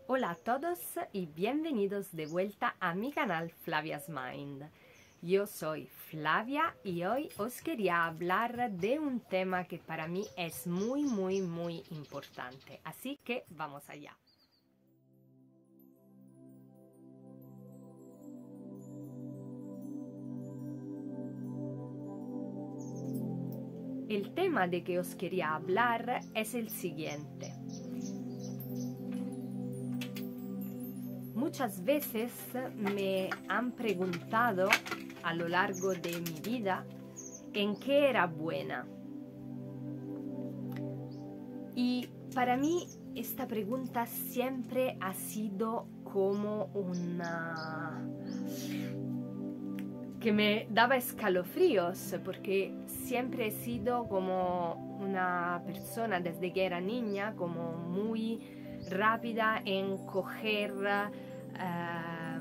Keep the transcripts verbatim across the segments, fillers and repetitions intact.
Hola a todos y bienvenidos de vuelta a mi canal Flavia's Mind. Yo soy Flavia y hoy os quería hablar de un tema que para mí es muy muy muy importante, así que vamos allá. El tema de que os quería hablar es el siguiente. Muchas veces me han preguntado a lo largo de mi vida en qué era buena. Y para mí esta pregunta siempre ha sido como una... que me daba escalofríos, porque siempre he sido como una persona desde que era niña, como muy rápida en coger uh,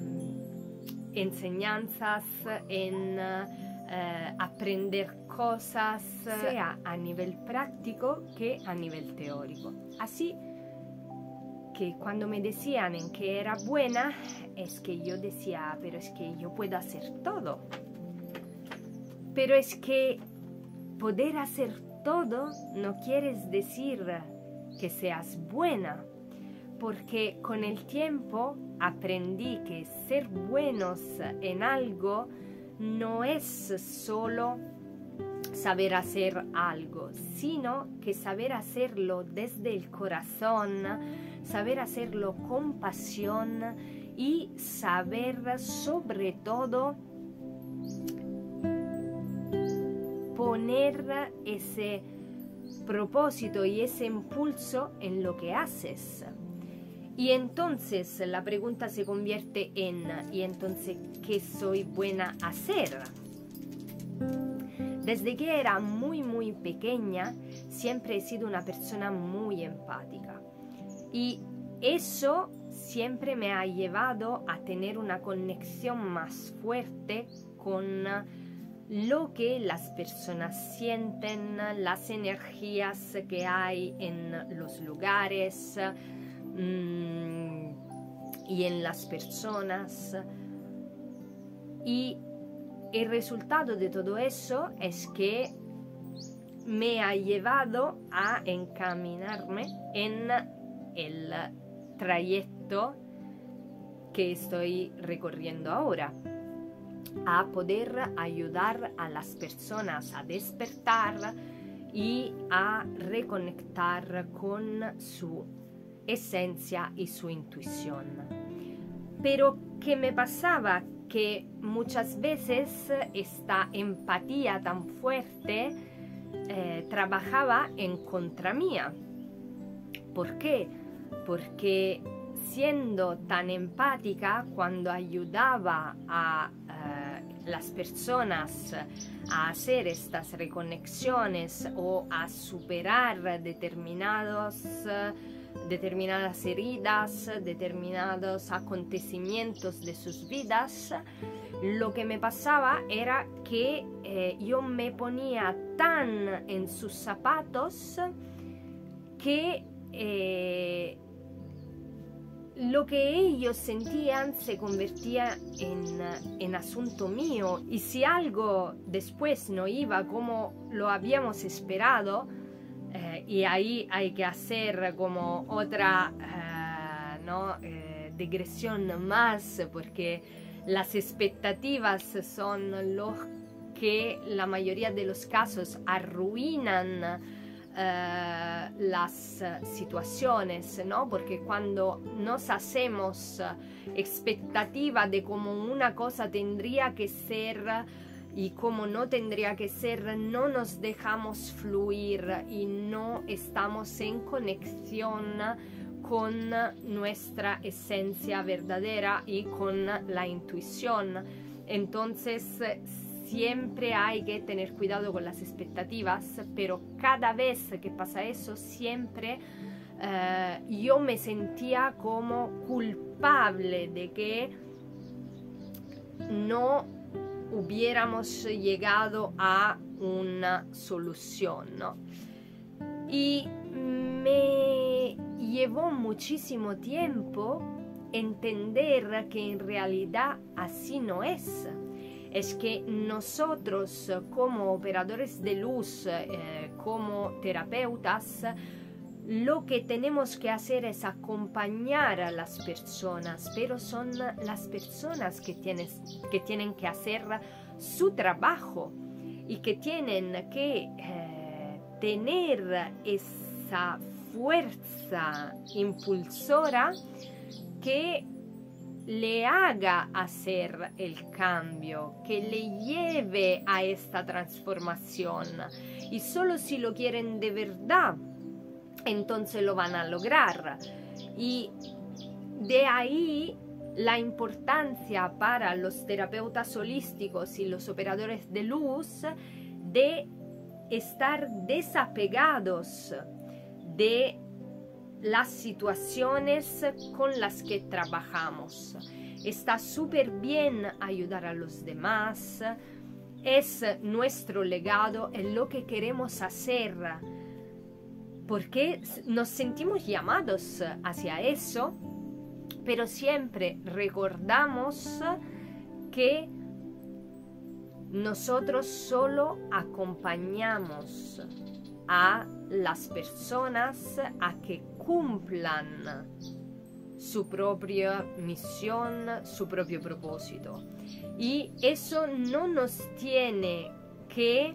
enseñanzas, en uh, aprender cosas, sea a nivel práctico que a nivel teórico. Así que cuando me decían en qué era buena, es que yo decía, pero es que yo puedo hacer todo. Pero es que poder hacer todo no quiere decir que seas buena, porque con el tiempo aprendí que ser buenos en algo no es solo saber hacer algo, sino que saber hacerlo desde el corazón, saber hacerlo con pasión y saber sobre todo poner ese propósito y ese impulso en lo que haces. Y entonces la pregunta se convierte en ¿y entonces qué soy buena a hacer? Desde que era muy muy pequeña siempre he sido una persona muy empática y eso siempre me ha llevado a tener una conexión más fuerte con lo que las personas sienten, las energías que hay en los lugares mmm, y en las personas. Y el resultado de todo eso es que me ha llevado a encaminarme en el trayecto que estoy recorriendo ahora, a poder ayudar a las personas a despertar y a reconectar con su esencia y su intuición. Pero ¿qué me pasaba? Que muchas veces esta empatía tan fuerte eh, trabajaba en contra mía. ¿Por qué? Porque siendo tan empática, cuando ayudaba a eh, las personas a hacer estas reconexiones o a superar determinados determinadas heridas, determinados acontecimientos de sus vidas, lo que me pasaba era que eh, yo me ponía tan en sus zapatos que eh, lo que ellos sentían se convertía en, en asunto mío, y si algo después no iba como lo habíamos esperado, Eh, y ahí hay que hacer como otra eh, ¿no? eh, digresión más, porque las expectativas son lo que la mayoría de los casos arruinan eh, las situaciones, ¿no? Porque cuando nos hacemos expectativa de cómo una cosa tendría que ser y como no tendría que ser, no nos dejamos fluir y no estamos en conexión con nuestra esencia verdadera y con la intuición. Entonces siempre hay que tener cuidado con las expectativas, pero cada vez que pasa eso siempre eh, yo me sentía como culpable de que no hubiéramos llegado a una solución, ¿no? Y me llevó muchísimo tiempo entender que en realidad así no es. Es que nosotros como operadores de luz, eh, como terapeutas, lo que tenemos que hacer es acompañar a las personas, pero son las personas que, tienes, que tienen que hacer su trabajo y que tienen que eh, tener esa fuerza impulsora que le haga hacer el cambio, que le lleve a esta transformación. Y solo si lo quieren de verdad, entonces lo van a lograr. Y de ahí la importancia para los terapeutas holísticos y los operadores de luz de estar desapegados de las situaciones con las que trabajamos. Está súper bien ayudar a los demás, es nuestro legado, es lo que queremos hacer, porque nos sentimos llamados hacia eso, pero siempre recordamos que nosotros solo acompañamos a las personas a que cumplan su propia misión, su propio propósito. Y eso no nos tiene que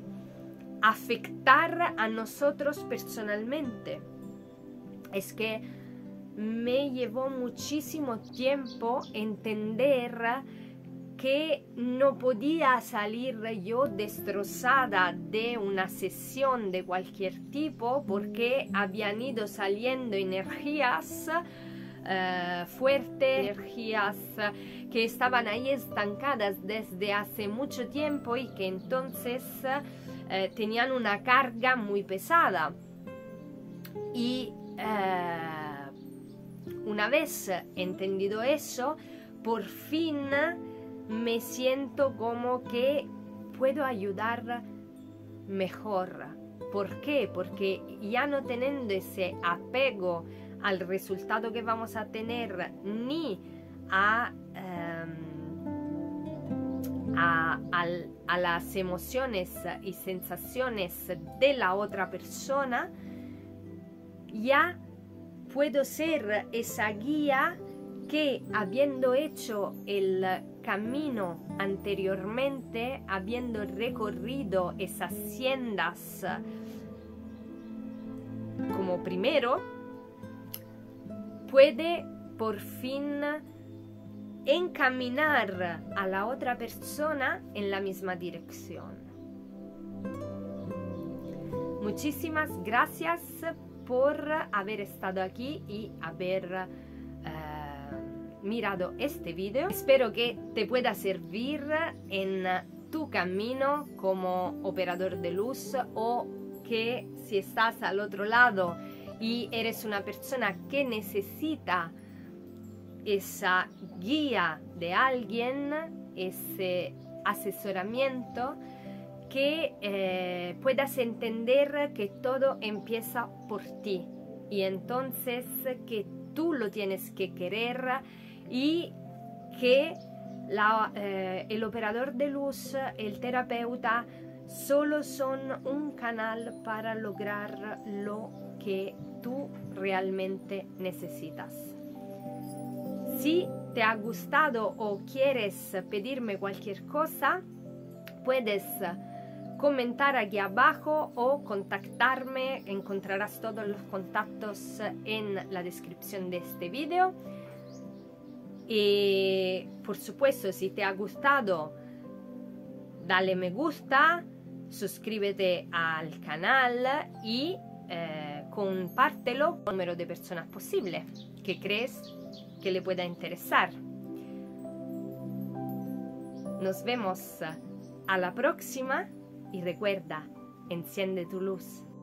afectar a nosotros personalmente. Es que me llevó muchísimo tiempo entender que no podía salir yo destrozada de una sesión de cualquier tipo, porque habían ido saliendo energías uh, fuertes, energías que estaban ahí estancadas desde hace mucho tiempo y que entonces uh, tenían una carga muy pesada. Y uh, una vez entendido eso, por fin me siento como que puedo ayudar mejor. ¿Por qué? Porque ya no teniendo ese apego al resultado que vamos a tener, ni a, um, a, a, a las emociones y sensaciones de la otra persona, ya puedo ser esa guía que, habiendo hecho el camino anteriormente, habiendo recorrido esas sendas como primero, puede por fin encaminar a la otra persona en la misma dirección. Muchísimas gracias por haber estado aquí y haber mirado este video. Espero que te pueda servir en tu camino como operador de luz, o que si estás al otro lado y eres una persona que necesita esa guía de alguien, ese asesoramiento, que eh, puedas entender que todo empieza por ti y entonces que tú lo tienes que querer, y que la, eh, el operador de luz, el terapeuta, solo son un canal para lograr lo que tú realmente necesitas. Si te ha gustado o quieres pedirme cualquier cosa, puedes comentar aquí abajo o contactarme. Encontrarás todos los contactos en la descripción de este video. Y por supuesto, si te ha gustado, dale me gusta, suscríbete al canal y eh, compártelo con el número de personas posible que crees que le pueda interesar. Nos vemos a la próxima y recuerda, enciende tu luz.